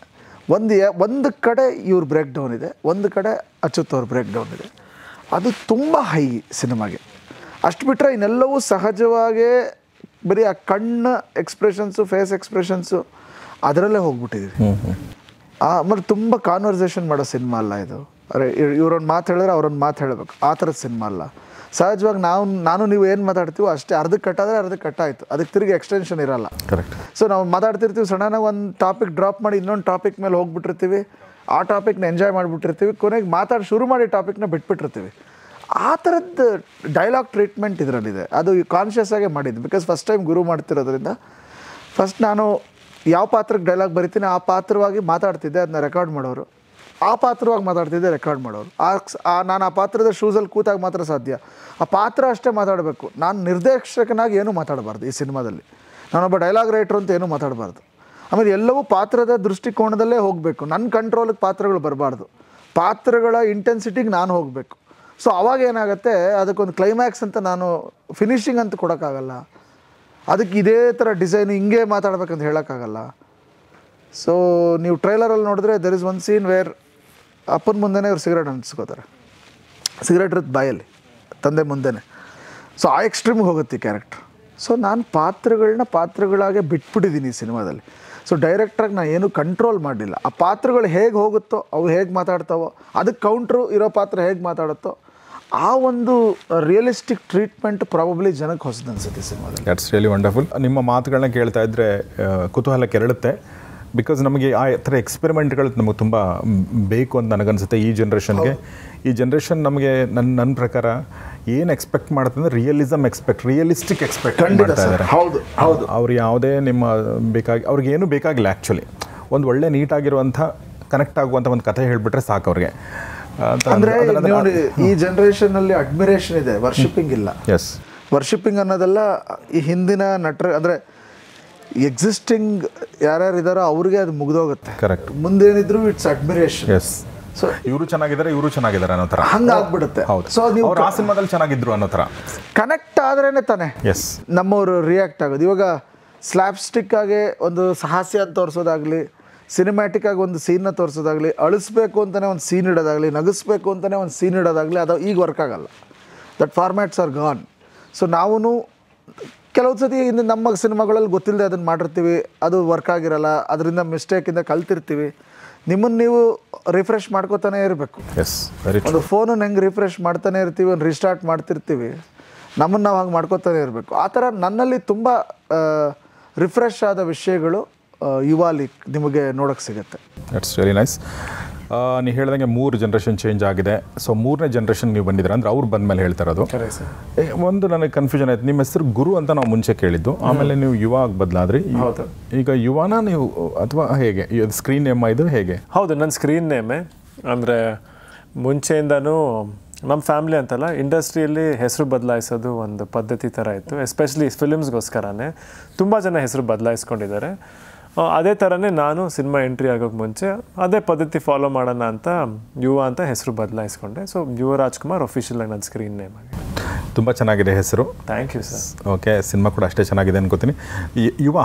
ಒಂದು ಕಡೆ ಇವ್ರ ಬ್ರೇಕ್ ಡೌನ್ ಇದೆ, ಒಂದು ಕಡೆ ಅಚ್ಯುತ್ ಅವ್ರ ಬ್ರೇಕ್ ಡೌನ್ ಇದೆ. ಅದು ತುಂಬ ಹೈ ಸಿನಿಮಾಗೆ. ಅಷ್ಟು ಬಿಟ್ಟರೆ ಇನ್ನೆಲ್ಲವೂ ಸಹಜವಾಗೇ ಬರೀ ಆ ಕಣ್ಣು ಎಕ್ಸ್ಪ್ರೆಷನ್ಸು, ಫೇಸ್ ಎಕ್ಸ್ಪ್ರೆಷನ್ಸು ಅದರಲ್ಲೇ ಹೋಗ್ಬಿಟ್ಟಿದ್ವಿ. ಆಮೇಲೆ ತುಂಬ ಕಾನ್ವರ್ಸೇಷನ್ ಮಾಡೋ ಸಿನಿಮಾ ಅಲ್ಲ ಇದು. ಅರೆ ಇವ್ರೊಂದು ಮಾತು ಹೇಳಿದ್ರೆ ಅವ್ರೊಂದು ಮಾತು ಹೇಳಬೇಕು, ಆ ಥರದ ಸಿನಿಮಾ ಅಲ್ಲ. ಸಹಜವಾಗಿ ನಾನು ನೀವು ಏನು ಮಾತಾಡ್ತೀವೋ ಅಷ್ಟೇ. ಅರ್ಧಕ್ಕೆ ಕಟ್ಟಾದರೆ ಅರ್ಧಕ್ಕೆ ಕಟ್ಟಾಯಿತು, ಅದಕ್ಕೆ ತಿರುಗಿ ಎಕ್ಸ್ಟೆನ್ಷನ್ ಇರಲ್ಲ. ಕರೆಕ್ಟ್. ಸೊ ನಾವು ಮಾತಾಡ್ತಿರ್ತೀವಿ, ಸಡನ್ನಾಗಿ ಒಂದು ಟಾಪಿಕ್ ಡ್ರಾಪ್ ಮಾಡಿ ಇನ್ನೊಂದು ಟಾಪಿಕ್ ಮೇಲೆ ಹೋಗ್ಬಿಟ್ಟಿರ್ತೀವಿ, ಆ ಟಾಪಿಕ್ನ ಎಂಜಾಯ್ ಮಾಡಿಬಿಟ್ಟಿರ್ತೀವಿ, ಕೊನೆಗೆ ಮಾತಾಡಿ ಶುರು ಮಾಡಿ ಟಾಪಿಕ್ನ ಬಿಟ್ಬಿಟ್ಟಿರ್ತೀವಿ. ಆ ಥರದ್ದು ಡೈಲಾಗ್ ಟ್ರೀಟ್ಮೆಂಟ್ ಇದರಲ್ಲಿದೆ. ಅದು ಕಾನ್ಷಿಯಸ್ ಆಗೇ ಮಾಡಿದ್ದು. ಬಿಕಾಸ್ ಫಸ್ಟ್ ಟೈಮ್ ಗುರು ಮಾಡ್ತಿರೋದ್ರಿಂದ ಫಸ್ಟ್ ನಾನು ಯಾವ ಪಾತ್ರಕ್ಕೆ ಡೈಲಾಗ್ ಬರಿತೀನಿ ಆ ಪಾತ್ರವಾಗಿ ಮಾತಾಡ್ತಿದ್ದೆ, ಅದನ್ನ ರೆಕಾರ್ಡ್ ಮಾಡೋರು. ಆ ಪಾತ್ರವಾಗಿ ಮಾತಾಡ್ತಿದ್ದೆ, ರೆಕಾರ್ಡ್ ಮಾಡೋರು. ನಾನು ಆ ಪಾತ್ರದ ಶೂಸಲ್ಲಿ ಕೂತಾಗ ಮಾತ್ರ ಸಾಧ್ಯ. ಆ ಪಾತ್ರ ಅಷ್ಟೇ ಮಾತಾಡಬೇಕು. ನಾನು ನಿರ್ದೇಶಕನಾಗಿ ಏನೂ ಮಾತಾಡಬಾರ್ದು ಈ ಸಿನಿಮಾದಲ್ಲಿ. ನಾನೊಬ್ಬ ಡೈಲಾಗ್ ರೈಟ್ರು ಅಂತ ಏನೂ ಮಾತಾಡಬಾರ್ದು. ಆಮೇಲೆ ಎಲ್ಲವೂ ಪಾತ್ರದ ದೃಷ್ಟಿಕೋನದಲ್ಲೇ ಹೋಗಬೇಕು. ನನ್ನ ಕಂಟ್ರೋಲಿಗೆ ಪಾತ್ರಗಳು ಬರಬಾರ್ದು. ಪಾತ್ರಗಳ ಇಂಟೆನ್ಸಿಟಿಗೆ ನಾನು ಹೋಗಬೇಕು. ಸೊ ಅವಾಗ ಏನಾಗುತ್ತೆ, ಅದಕ್ಕೊಂದು ಕ್ಲೈಮ್ಯಾಕ್ಸ್ ಅಂತ ನಾನು ಫಿನಿಶಿಂಗ್ ಅಂತ ಕೊಡೋಕ್ಕಾಗಲ್ಲ. ಅದಕ್ಕೆ ಇದೇ ಥರ ಡಿಸೈನು ಹಿಂಗೆ ಮಾತಾಡ್ಬೇಕಂತ ಹೇಳೋಕ್ಕಾಗಲ್ಲ. ಸೊ ನೀವು ಟ್ರೈಲರಲ್ಲಿ ನೋಡಿದ್ರೆ there is one scene where ಅಪ್ಪನ ಮುಂದೆನೇ ಇವ್ರು ಸಿಗರೇಟ್ ಹಂಚ್ಕೋತಾರೆ. ಸಿಗರೇಟ್ ಇರುತ್ತೆ ಬಾಯಲ್ಲಿ, ತಂದೆ ಮುಂದೆನೇ. ಸೊ ಆ ಎಕ್ಸ್ಟ್ರೀಮ್ಗೆ ಹೋಗುತ್ತೆ ಈ ಕ್ಯಾರೆಕ್ಟರ್. ಸೊ ನಾನು ಪಾತ್ರಗಳಾಗೆ ಬಿಟ್ಬಿಟ್ಟಿದ್ದೀನಿ ಈ ಸಿನಿಮಾದಲ್ಲಿ. ಸೊ ಡೈರೆಕ್ಟ್ರಾಗಿ ನಾನು ಏನೂ ಕಂಟ್ರೋಲ್ ಮಾಡಲಿಲ್ಲ. ಆ ಪಾತ್ರಗಳು ಹೇಗೆ ಹೋಗುತ್ತೋ, ಅವು ಹೇಗೆ ಮಾತಾಡ್ತಾವೋ, ಅದಕ್ಕೆ ಕೌಂಟ್ರು ಇರೋ ಪಾತ್ರ ಹೇಗೆ ಮಾತಾಡುತ್ತೋ, ಆ ಒಂದು ರಿಯಲಿಸ್ಟಿಕ್ ಟ್ರೀಟ್ಮೆಂಟ್ ಪ್ರಾಬಬ್ಲಿ ಜನಕ್ಕೆ ಹೊಸದು ಅನಿಸುತ್ತೆ ಸಿನಿಮಾದಲ್ಲಿ. That's really wonderful. ನಿಮ್ಮ ಮಾತುಗಳನ್ನ ಕೇಳ್ತಾ ಇದ್ದರೆ ಕುತೂಹಲ ಕೆರಳುತ್ತೆ. ಬಿಕಾಸ್ ನಮಗೆ ಆ ಥರ ಎಕ್ಸ್ಪೆರಿಮೆಂಟ್ಗಳು ನಮಗೆ ತುಂಬ ಬೇಕು ಅಂತ ನನಗನ್ಸುತ್ತೆ ಈ ಜನ್ರೇಷನ್ಗೆ. ಈ ಜನ್ರೇಷನ್ ನಮಗೆ ನನ್ನ ಪ್ರಕಾರ ಏನು ಎಕ್ಸ್ಪೆಕ್ಟ್ ಮಾಡುತ್ತೆ ಅಂದರೆ ರಿಯಲಿಸ್ಟಿಕ್ ಎಕ್ಸ್ಪೆಕ್ಟ್ ಮಾಡ್ತಾ ಇದ್ದಾರೆ. ಹೌದು ಹೌದು. ಅವ್ರು ಯಾವುದೇ ನಿಮ್ಮ ಅವ್ರಿಗೆ ಏನೂ ಬೇಕಾಗಿಲ್ಲ. ಆ್ಯಕ್ಚುಲಿ ಒಂದು ಒಳ್ಳೆ ನೀಟಾಗಿರುವಂಥ ಕನೆಕ್ಟ್ ಆಗುವಂಥ ಒಂದು ಕಥೆ ಹೇಳಿಬಿಟ್ರೆ ಸಾಕು ಅವ್ರಿಗೆ. ಅಂದರೆ ನೋಡಿ, ಈ ಜನ್ರೇಷನಲ್ಲಿ ಅಡ್ಮಿರೇಷನ್ ಇದೆ, ವರ್ಷಿಪಿಂಗ್ ಇಲ್ಲ. ಎಸ್. ವರ್ಷಿಪಿಂಗ್ ಅನ್ನೋದೆಲ್ಲ ಈ ಹಿಂದಿನ ನಟರು, ಅಂದರೆ ಎಕ್ಸಿಸ್ಟಿಂಗ್ ಯಾರ್ಯಾರು ಇದ್ದಾರೋ ಅವ್ರಿಗೆ ಅದು ಮುಗಿದೋಗುತ್ತೆ. ಕರೆಕ್ಟ್. ಮುಂದೇನಿದ್ರು ಇಟ್ಸ್ ಅಡ್ಮಿರೇಷನ್. ಎಸ್. ಸೊ ಇವರು ಚೆನ್ನಾಗಿದ್ದಾರೆ ಅನ್ನೋ ಥರ ಹಂಗಾಗ್ಬಿಡುತ್ತೆ. ಹೌದು. ಸೊ ನೀವು ಆ ಸಿನಿಮಾದಲ್ಲಿ ಚೆನ್ನಾಗಿದ್ರು ಅನ್ನೋ ಥರ ಕನೆಕ್ಟ್ ಆದ್ರೇನೆ ತಾನೆ ಎಸ್ ನಮ್ಮವರು ರಿಯಾಕ್ಟ್ ಆಗೋದು. ಇವಾಗ ಸ್ಲ್ಯಾಪ್ಸ್ಟಿಕ್ ಆಗಿ ಒಂದು ಸಾಹಸ್ಯ ಅಂತ ತೋರಿಸೋದಾಗಲಿ, ಸಿನಿಮ್ಯಾಟಿಕ್ ಆಗಿ ಒಂದು ಸೀನ್ನ ತೋರಿಸೋದಾಗಲಿ, ಅಳಿಸ್ಬೇಕು ಅಂತಲೇ ಒಂದು ಸೀನ್ ಇಡೋದಾಗಲಿ, ನಗಿಸ್ಬೇಕು ಅಂತಲೇ ಒಂದು ಸೀನ್ ಇಡೋದಾಗಲಿ, ಅದು ಈಗ ವರ್ಕ್ ಆಗಲ್ಲ. That formats are gone. So ನಾವು ಕೆಲವು ಸತಿ ಇನ್ನು ನಮ್ಮ ಸಿನಿಮಾಗಳಲ್ಲಿ ಗೊತ್ತಿಲ್ಲದೆ ಅದನ್ನು ಮಾಡಿರ್ತೀವಿ, ಅದು ವರ್ಕ್ ಆಗಿರಲ್ಲ, ಅದರಿಂದ ಮಿಸ್ಟೇಕಿಂದ ಕಲ್ತಿರ್ತೀವಿ. ನಿಮ್ಮನ್ನು ನೀವು ರಿಫ್ರೆಶ್ ಮಾಡ್ಕೋತಾನೆ ಇರಬೇಕು. Yes, very true. ಒಂದು ಫೋನನ್ನು ಹೆಂಗೆ ರಿಫ್ರೆಶ್ ಮಾಡ್ತಾನೆ ಇರ್ತೀವಿ, ಒಂದು ರಿಸ್ಟಾರ್ಟ್ ಮಾಡ್ತಿರ್ತೀವಿ, ನಮ್ಮನ್ನು ನಾವು ಹಾಗೆ ಮಾಡ್ಕೋತಾನೆ ಇರಬೇಕು. ಆ ಥರ ನನ್ನಲ್ಲಿ ತುಂಬ ರಿಫ್ರೆಶ್ ಆದ ವಿಷಯಗಳು ಯುವಾಲಿ ನಿಮಗೆ ನೋಡೋಕ್ಕೆ ಸಿಗುತ್ತೆ. That's very nice. ನೀವು ಹೇಳ್ದಂಗೆ 3 ಜನ್ರೇಷನ್ ಚೇಂಜ್ ಆಗಿದೆ. ಸೊ 3ನೇ ಜನ್ರೇಷನ್ ನೀವು ಬಂದಿದ್ದೀರ ಅಂದರೆ ಅವ್ರು ಬಂದ ಮೇಲೆ ಹೇಳ್ತಾ ಇರೋದು. ಒಂದು ನನಗೆ ಕನ್ಫ್ಯೂಷನ್ ಆಯ್ತು. ನಿಮ್ಮ ಹೆಸರು ಗುರು ಅಂತ ನಾವು ಮುಂಚೆ ಕೇಳಿದ್ದು, ಆಮೇಲೆ ನೀವು ಯುವ ಆಗಿ ಬದಲಾದ್ರಿ. ಈಗ ಯುವನ ನೀವು ಅಥವಾ ಹೇಗೆ ಸ್ಕ್ರೀನ್ ನೇಮ್ ಇದು ಹೇಗೆ? ಹೌದು, ನನ್ನ ಸ್ಕ್ರೀನ್ ನೇಮೇ. ಅಂದರೆ ಮುಂಚೆಯಿಂದನೂ ನಮ್ಮ ಫ್ಯಾಮ್ಲಿ ಅಂತಲ್ಲ, ಇಂಡಸ್ಟ್ರಿಯಲ್ಲಿ ಹೆಸರು ಬದಲಾಯಿಸೋದು ಒಂದು ಪದ್ಧತಿ ಥರ ಇತ್ತು. ಎಸ್ಪೆಷಲಿ ಫಿಲಿಮ್ಸ್ಗೋಸ್ಕರನೇ ತುಂಬ ಜನ ಹೆಸರು ಬದಲಾಯಿಸ್ಕೊಂಡಿದ್ದಾರೆ. ಅದೇ ಥರನೇ ನಾನು ಸಿನಿಮಾ ಎಂಟ್ರಿ ಆಗೋಕ್ಕೆ ಮುಂಚೆ ಅದೇ ಪದ್ಧತಿ ಫಾಲೋ ಮಾಡೋಣ ಅಂತ ಯುವ ಅಂತ ಹೆಸರು ಬದಲಾಯಿಸ್ಕೊಂಡೆ. ಸೊ ಯುವ ರಾಜ್ಕುಮಾರ್ ಅಫಿಷಿಯಲ್ ಆಗಿ ನನ್ನ ಸ್ಕ್ರೀನ್ ನೇಮ್ ಆಗಿ. ತುಂಬ ಚೆನ್ನಾಗಿದೆ ಹೆಸರು. Thank you sir. Okay, cinema ಕೂಡ ಅಷ್ಟೇ ಚೆನ್ನಾಗಿದೆ ಅನ್ಕೋತೀನಿ. ಯುವ,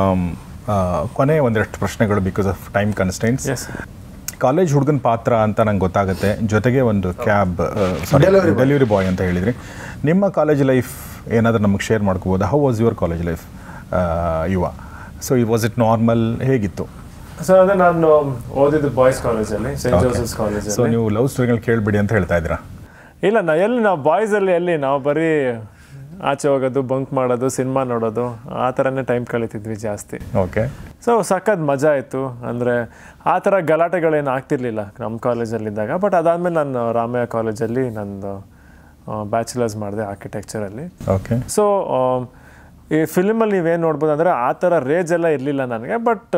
ಕೊನೆ ಒಂದೆರಡು ಪ್ರಶ್ನೆಗಳು because of time constraints. College ಹುಡುಗನ ಪಾತ್ರ ಅಂತ ನಂಗೆ ಗೊತ್ತಾಗುತ್ತೆ, ಜೊತೆಗೆ ಒಂದು ಡೆಲಿವರಿ ಬಾಯ್ ಅಂತ ಹೇಳಿದ್ರಿ. ನಿಮ್ಮ ಕಾಲೇಜ್ ಲೈಫ್ ಏನಾದರೂ ನಮಗೆ ಶೇರ್ ಮಾಡ್ಕೋಬೋದಾ? How was your college life Yuva? So was it normal, ಹೇಗಿತ್ತು? ಸೊ ಅದೇ ನಾನು ಓದಿದ್ದು ಬಾಯ್ಸ್ ಕಾಲೇಜಲ್ಲಿ, ಸೆಂಟ್ ಜೋಸೆಫ್ಸ್ ಕಾಲೇಜಲ್ಲಿ. ಸೊ ನೀವು ಲವ್ ಸ್ಟೋರಿಗಳು ಕೇಳಬೇಡಿ ಅಂತ ಹೇಳ್ತಾ ಇದ್ದೀರಾ? ಇಲ್ಲ, ನಾವು ಬಾಯ್ಸಲ್ಲಿ ನಾವು ಬರೀ ಆಚೆ ಹೋಗೋದು, ಬಂಕ್ ಮಾಡೋದು, ಸಿನಿಮಾ ನೋಡೋದು, ಆ ಥರನೇ ಟೈಮ್ ಕಳೀತಿದ್ವಿ ಜಾಸ್ತಿ. ಓಕೆ. ಸೊ ಸಖತ್ ಮಜಾ ಆಯಿತು. ಅಂದರೆ ಆ ಥರ ಗಲಾಟೆಗಳೇನು ಆಗ್ತಿರ್ಲಿಲ್ಲ ನಮ್ಮ ಕಾಲೇಜಲ್ಲಿದ್ದಾಗ. ಬಟ್ ಅದಾದಮೇಲೆ ನಾನು ರಾಮಯ್ಯ ಕಾಲೇಜಲ್ಲಿ ನಂದು ಬ್ಯಾಚುಲರ್ಸ್ ಮಾಡಿದೆ ಆರ್ಕಿಟೆಕ್ಚರಲ್ಲಿ. ಓಕೆ. ಸೊ ಈ ಫಿಲ್ಮಲ್ಲಿ ನೀವೇನು ನೋಡ್ಬೋದು ಅಂದರೆ ಆ ಥರ ರೇಜ್ ಎಲ್ಲ ಇರಲಿಲ್ಲ ನನಗೆ. ಬಟ್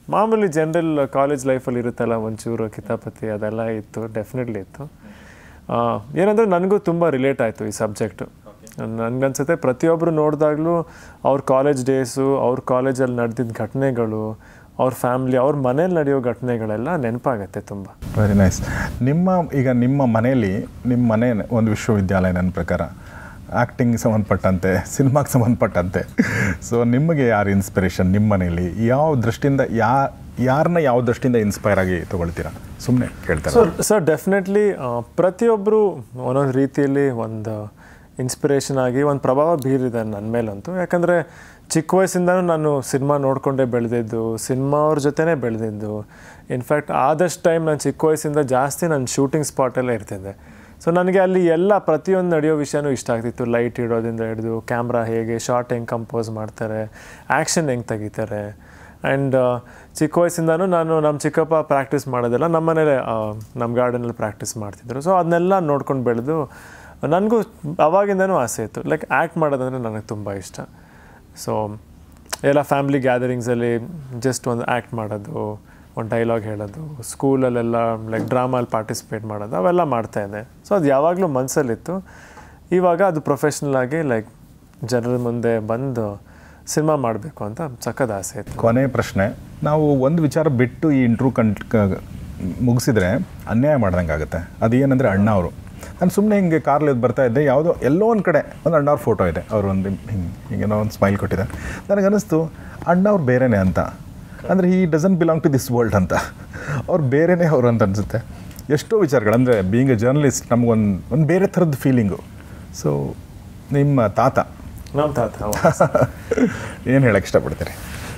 ಮಾಮೂಲಿ ಜನರಲ್ ಕಾಲೇಜ್ ಲೈಫಲ್ಲಿ ಇರುತ್ತಲ್ಲ ಒಂಚೂರು ಕಿತಾಪತಿ ಅದೆಲ್ಲ ಇತ್ತು, ಡೆಫಿನೆಟ್ಲಿ ಇತ್ತು. ಏನಂದರೆ ನನಗೂ ತುಂಬ ರಿಲೇಟ್ ಆಯಿತು ಈ ಸಬ್ಜೆಕ್ಟು. ನನಗನ್ಸುತ್ತೆ ಪ್ರತಿಯೊಬ್ಬರು ನೋಡಿದಾಗಲೂ ಅವ್ರ ಕಾಲೇಜ್ ಡೇಸು, ಅವ್ರ ಕಾಲೇಜಲ್ಲಿ ನಡೆದಿದ್ದ ಘಟನೆಗಳು, ಅವ್ರ ಫ್ಯಾಮ್ಲಿ, ಅವ್ರ ಮನೇಲಿ ನಡೆಯೋ ಘಟನೆಗಳೆಲ್ಲ ನೆನಪಾಗತ್ತೆ ತುಂಬ. Very nice. ನಿಮ್ಮ ಮನೆಯಲ್ಲಿ, ನಿಮ್ಮ ಮನೆ ಒಂದು ವಿಶ್ವವಿದ್ಯಾಲಯ ನನ್ನ ಪ್ರಕಾರ, ಆ್ಯಕ್ಟಿಂಗ್ ಸಂಬಂಧಪಟ್ಟಂತೆ, ಸಿನಿಮಾಗೆ ಸಂಬಂಧಪಟ್ಟಂತೆ. ಸೊ ನಿಮಗೆ ಯಾರು ಇನ್ಸ್ಪಿರೇಷನ್ ನಿಮ್ಮ ಮನೆಯಲ್ಲಿ? ಯಾವ ದೃಷ್ಟಿಯಿಂದ ಯಾರನ್ನ ಯಾವ ದೃಷ್ಟಿಯಿಂದ ಇನ್ಸ್ಪೈರ್ ಆಗಿ ತೊಗೊಳ್ತೀರಾ? ಸುಮ್ಮನೆ ಕೇಳ್ತಾರೆ. ಸರ್ ಡೆಫಿನೆಟ್ಲಿ ಪ್ರತಿಯೊಬ್ಬರು ಒಂದೊಂದು ರೀತಿಯಲ್ಲಿ ಒಂದು ಇನ್ಸ್ಪಿರೇಷನ್ ಆಗಿ ಒಂದು ಪ್ರಭಾವ ಬೀರಿದೆ ನನ್ನ ಮೇಲಂತೂ. ಯಾಕಂದರೆ ಚಿಕ್ಕ ವಯಸ್ಸಿಂದನೂ ನಾನು ಸಿನಿಮಾ ನೋಡಿಕೊಂಡೇ ಬೆಳೆದಿದ್ದು, ಸಿನಿಮಾ ಅವ್ರ ಜೊತೆನೇ ಬೆಳೆದಿದ್ದು. ಇನ್ಫ್ಯಾಕ್ಟ್ ಆದಷ್ಟು ಟೈಮ್ ನಾನು ಚಿಕ್ಕ ವಯಸ್ಸಿಂದ ಜಾಸ್ತಿ ನಾನು ಶೂಟಿಂಗ್ ಸ್ಪಾಟಲ್ಲೇ ಇರ್ತಿದ್ದೆ. ಸೊ ನನಗೆ ಅಲ್ಲಿ ಎಲ್ಲ ಪ್ರತಿಯೊಂದು ನಡೆಯೋ ವಿಷಯನೂ ಇಷ್ಟ ಆಗ್ತಿತ್ತು. ಲೈಟ್ ಇಡೋದ್ರಿಂದ ಹಿಡಿದು ಕ್ಯಾಮ್ರಾ ಹೇಗೆ, ಶಾರ್ಟ್ ಹೆಂಗೆ ಕಂಪೋಸ್ ಮಾಡ್ತಾರೆ, ಆ್ಯಕ್ಷನ್ ಹೆಂಗೆ ತೆಗಿತಾರೆ. ಆ್ಯಂಡ್ ಚಿಕ್ಕ ವಯಸ್ಸಿಂದನೂ ನಾನು ನಮ್ಮ ಚಿಕ್ಕಪ್ಪ ಪ್ರಾಕ್ಟೀಸ್ ಮಾಡೋದೆಲ್ಲ ನಮ್ಮ ಮನೇಲೆ ನಮ್ಮ ಗಾರ್ಡನಲ್ಲಿ ಪ್ರಾಕ್ಟೀಸ್ ಮಾಡ್ತಿದ್ರು. ಸೊ ಅದನ್ನೆಲ್ಲ ನೋಡ್ಕೊಂಡು ಬೆಳೆದು ನನಗೂ ಅವಾಗಿಂದನೂ ಆಸೆ ಇತ್ತು, ಲೈಕ್ ಆ್ಯಕ್ಟ್ ಮಾಡೋದಂದರೆ ನನಗೆ ತುಂಬ ಇಷ್ಟ. ಸೊ ಎಲ್ಲ ಫ್ಯಾಮಿಲಿ ಗ್ಯಾದರಿಂಗ್ಸಲ್ಲಿ ಜಸ್ಟ್ ಒಂದು ಆ್ಯಕ್ಟ್ ಮಾಡೋದು, ಒಂದು ಡೈಲಾಗ್ ಹೇಳೋದು, ಸ್ಕೂಲಲ್ಲೆಲ್ಲ ಲೈಕ್ ಡ್ರಾಮಲ್ಲಿ ಪಾರ್ಟಿಸಿಪೇಟ್ ಮಾಡೋದು, ಅವೆಲ್ಲ ಮಾಡ್ತಾಯಿದ್ದೆ. ಸೊ ಅದು ಯಾವಾಗಲೂ ಮನಸ್ಸಲ್ಲಿತ್ತು. ಇವಾಗ ಅದು ಪ್ರೊಫೆಷ್ನಲ್ ಆಗಿ ಲೈಕ್ ಜನರ ಮುಂದೆ ಬಂದು ಸಿನಿಮಾ ಮಾಡಬೇಕು ಅಂತ ಸಖತ್ ಆಸೆ ಇತ್ತು. ಕೊನೆ ಪ್ರಶ್ನೆ, ನಾವು ಒಂದು ವಿಚಾರ ಬಿಟ್ಟು ಈ ಇಂಟ್ರ್ಯೂ ಮುಗಿಸಿದ್ರೆ ಅನ್ಯಾಯ ಮಾಡ್ದಂಗೆ ಆಗುತ್ತೆ. ಅದೇನೆಂದರೆ ಅಣ್ಣ ಅವರು, ನಾನು ಸುಮ್ಮನೆ ಹಿಂಗೆ ಕಾರ್ಲಿ ಬರ್ತಾ ಇದ್ದೆ, ಯಾವುದೋ ಎಲ್ಲೋ ಒಂದು ಕಡೆ ಒಂದು ಅಣ್ಣವ್ರ ಫೋಟೋ ಇದೆ, ಅವರು ಒಂದು ಹಿಂಗೇನೋ ಒಂದು ಸ್ಮೈಲ್ ಕೊಟ್ಟಿದ್ದಾರೆ. ನನಗನ್ನಿಸ್ತು ಅಣ್ಣವ್ರು ಬೇರೆಯೇ ಅಂತ, ಅಂದರೆ ಈ doesn't belong to this world ಅಂತ, ಅವ್ರು ಬೇರೆಯೇ ಅವರು ಅಂತ ಅನಿಸುತ್ತೆ. ಎಷ್ಟೋ ವಿಚಾರಗಳು, ಅಂದರೆ ಬೀಯಿಂಗ್ ಎ ಜರ್ನಲಿಸ್ಟ್ ನಮಗೊಂದು ಬೇರೆ ಥರದ ಫೀಲಿಂಗು. ಸೊ ನಿಮ್ಮ ತಾತ, ನಮ್ಮ ತಾತ ಏನು ಹೇಳಕ್ಕೆ ಇಷ್ಟಪಡ್ತೀರಿ?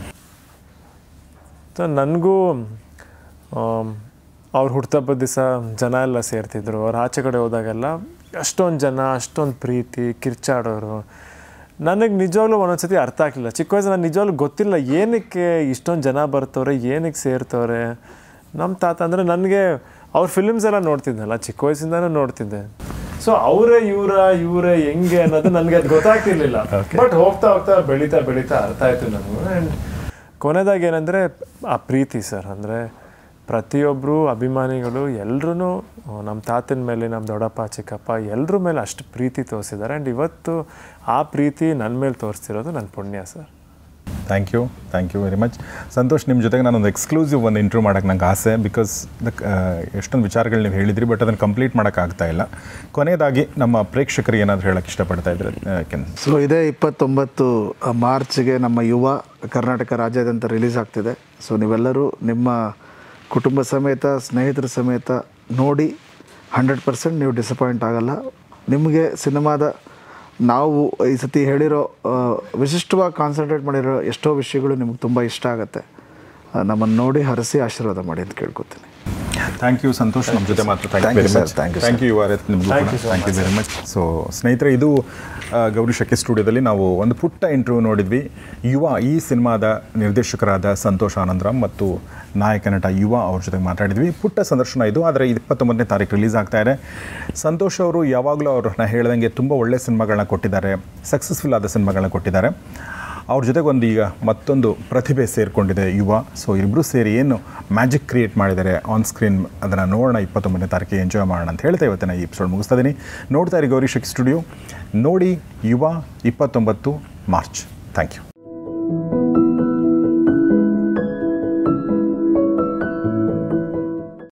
ಸೊ ನನಗೂ ಅವ್ರ ಹುಟ್ಟುಹಬ್ಬದ ದಿವಸ ಜನ ಎಲ್ಲ ಸೇರ್ತಿದ್ರು. ಅವ್ರು ಆಚೆ ಕಡೆ ಹೋದಾಗೆಲ್ಲ ಅಷ್ಟೊಂದು ಜನ, ಅಷ್ಟೊಂದು ಪ್ರೀತಿ, ಕಿರ್ಚಾಡೋರು. ನನಗೆ ನಿಜವಾಗ್ಲೂ ಒಂದೊಂದು ಸತಿ ಅರ್ಥ ಆಗಲಿಲ್ಲ. ಚಿಕ್ಕ ವಯಸ್ಸು ನಾನು ನಿಜವಾಗ್ಲೂ ಗೊತ್ತಿಲ್ಲ ಏನಕ್ಕೆ ಇಷ್ಟೊಂದು ಜನ ಬರ್ತವ್ರೆ, ಏನಕ್ಕೆ ಸೇರ್ತವ್ರೆ. ನಮ್ಮ ತಾತ ಅಂದರೆ ನನಗೆ ಅವ್ರ ಫಿಲಿಮ್ಸ್ ಎಲ್ಲ ನೋಡ್ತಿದ್ದೆನಲ್ಲ, ಚಿಕ್ಕ ವಯಸ್ಸಿಂದನೂ ನೋಡ್ತಿದ್ದೆ. ಸೊ ಇವರೇ ಹೆಂಗೆ ಅನ್ನೋದು ನನಗೆ ಅದು ಗೊತ್ತಾಗ್ತಿರ್ಲಿಲ್ಲ. ಬಟ್ ಹೋಗ್ತಾ ಬೆಳೀತಾ ಅರ್ಥ ಆಯಿತು ನನಗೂ. ಆ್ಯಂಡ್ ಕೊನೆದಾಗಿ ಏನಂದರೆ ಆ ಪ್ರೀತಿ ಸರ್, ಅಂದರೆ ಪ್ರತಿಯೊಬ್ಬರು ಅಭಿಮಾನಿಗಳು ಎಲ್ಲರೂ ನಮ್ಮ ತಾತನ ಮೇಲೆ, ನಮ್ಮ ದೊಡ್ಡಪ್ಪ ಚಿಕ್ಕಪ್ಪ ಎಲ್ಲರ ಮೇಲೆ ಅಷ್ಟು ಪ್ರೀತಿ ತೋರಿಸಿದ್ದಾರೆ. ಆ್ಯಂಡ್ ಇವತ್ತು ಆ ಪ್ರೀತಿ ನನ್ನ ಮೇಲೆ ತೋರಿಸ್ತಿರೋದು ನನ್ನ ಪುಣ್ಯ sir. Thank you very much. Santosh, ನಿಮ್ಮ ಜೊತೆಗೆ ನಾನೊಂದು ಎಕ್ಸ್ಕ್ಲೂಸಿವ್ ಒಂದು ಇಂಟರ್ವ್ಯೂ ಮಾಡೋಕ್ಕೆ ನಂಗೆ ಆಸೆ. ಬಿಕಾಸ್ ಎಷ್ಟೊಂದು ವಿಚಾರಗಳು ನೀವು ಹೇಳಿದ್ರಿ, ಬಟ್ ಅದನ್ನು ಕಂಪ್ಲೀಟ್ ಮಾಡೋಕ್ಕಾಗ್ತಾ ಇಲ್ಲ. ಕೊನೆಯದಾಗಿ ನಮ್ಮ ಪ್ರೇಕ್ಷಕರಿಗೆ ಏನಾದರೂ ಹೇಳೋಕ್ಕೆ ಇಷ್ಟಪಡ್ತಾ ಇದ್ರೆ? ಸೊ ಇದೇ 29 ಮಾರ್ಚ್ಗೆ ನಮ್ಮ ಯುವ ಕರ್ನಾಟಕ ರಾಜ್ಯಾದ್ಯಂತ ರಿಲೀಸ್ ಆಗ್ತಿದೆ. ಸೊ ನೀವೆಲ್ಲರೂ ನಿಮ್ಮ ಕುಟುಂಬ ಸಮೇತ, ಸ್ನೇಹಿತರ ಸಮೇತ ನೋಡಿ 100% ನೀವು ಡಿಸಪಾಯಿಂಟ್ ಆಗಲ್ಲ. ನಿಮಗೆ ಸಿನಿಮಾದ ನಾವು ಈ ಸತಿ ಹೇಳಿರೋ ವಿಶಿಷ್ಟವಾಗಿ ಕಾನ್ಸಂಟ್ರೇಟ್ ಮಾಡಿರೋ ಎಷ್ಟೋ ವಿಷಯಗಳು ನಿಮ್ಗೆ ತುಂಬ ಇಷ್ಟ ಆಗುತ್ತೆ. ನಮ್ಮನ್ನು ನೋಡಿ ಹರಸಿ ಆಶೀರ್ವಾದ ಮಾಡಿ ಅಂತ ಕೇಳ್ಕೊತೀನಿ. ಥ್ಯಾಂಕ್ ಯು ಸಂತೋಷ್, ನಮ್ಮ ಜೊತೆ ಮಾತ್ರ. Thank you very much. So ಸ್ನೇಹಿತರೆ, ಇದು ಗೌರಿ ಶಕ್ಕಿ ಸ್ಟುಡಿಯೋದಲ್ಲಿ ನಾವು ಒಂದು ಪುಟ್ಟ ಇಂಟರ್ವ್ಯೂ ನೋಡಿದ್ವಿ. ಈ ಸಿನಿಮಾದ ನಿರ್ದೇಶಕರಾದ ಸಂತೋಷ್ ಆನಂದರಾಮ್ ಮತ್ತು ನಾಯಕ ನಟ ಅವ್ರ ಜೊತೆಗೆ ಮಾತಾಡಿದ್ವಿ. ಪುಟ್ಟ ಸಂದರ್ಶನ ಇದು, ಆದರೆ 29ನೇ ತಾರೀಕು ರಿಲೀಸ್ ಆಗ್ತಾ ಇದೆ. ಸಂತೋಷ್ ಅವರು ಯಾವಾಗಲೂ ಅವ್ರನ್ನ ಹೇಳ್ದಂಗೆ ತುಂಬ ಒಳ್ಳೆಯ ಸಿನಿಮಾಗಳನ್ನ ಕೊಟ್ಟಿದ್ದಾರೆ, ಸಕ್ಸಸ್ಫುಲ್ ಆದ ಸಿನಿಮಾಗಳನ್ನ ಕೊಟ್ಟಿದ್ದಾರೆ. ಅವ್ರ ಜೊತೆಗೆ ಈಗ ಮತ್ತೊಂದು ಪ್ರತಿಭೆ ಸೇರಿಕೊಂಡಿದೆ, ಸೊ ಇಬ್ಬರು ಸೇರಿ ಏನು ಮ್ಯಾಜಿಕ್ ಕ್ರಿಯೇಟ್ ಮಾಡಿದ್ದಾರೆ ಆನ್ ಸ್ಕ್ರೀನ್, ಅದನ್ನು ನೋಡೋಣ. 29ನೇ ತಾರೀಕಿಗೆ ಎಂಜಾಯ್ ಮಾಡೋಣ ಅಂತ ಹೇಳ್ತಾ ಇವತ್ತಿನ ಈ ಎಪಿಸೋಡ್ ಮುಗಿಸ್ತಾ ಇದ್ದೀನಿ. ನೋಡ್ತಾ ಇರಿ ಗೌರಿ ಶಕ್ಕಿ ಸ್ಟುಡಿಯೋ. ನೋಡಿ 29 ಮಾರ್ಚ್. Thank you.